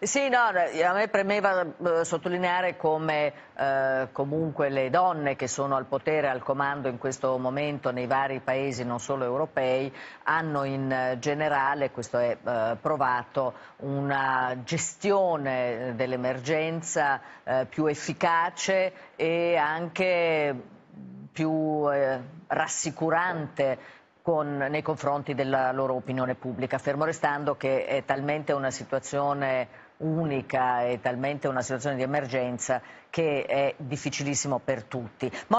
Sì, no, a me premeva sottolineare come comunque le donne che sono al potere, al comando in questo momento nei vari paesi, non solo europei, hanno in generale, questo è provato, una gestione dell'emergenza più efficace e anche più rassicurante nei confronti della loro opinione pubblica, fermo restando che è talmente una situazione unica e talmente una situazione di emergenza che è difficilissimo per tutti.